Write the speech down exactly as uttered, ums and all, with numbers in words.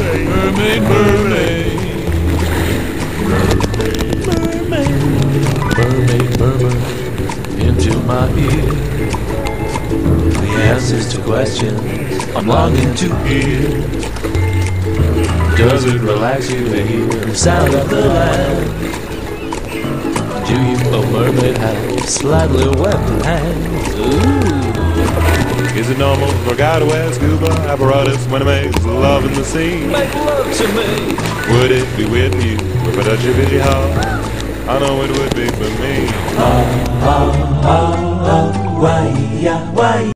mermaid, mermaid, mermaid, murmur into my ear the answers to questions I'm longing to hear. Does it relax you to hear the sound of the land? Do you, a mermaid, have slightly webbed hands? Ooh. Is it normal for a guy to wear scuba apparatus when he makes love in the sea? Make love to me. Would it be weird for you if I touch your bitchy heart? I know it would be for me. Oh, oh, oh, oh, why, yeah, why?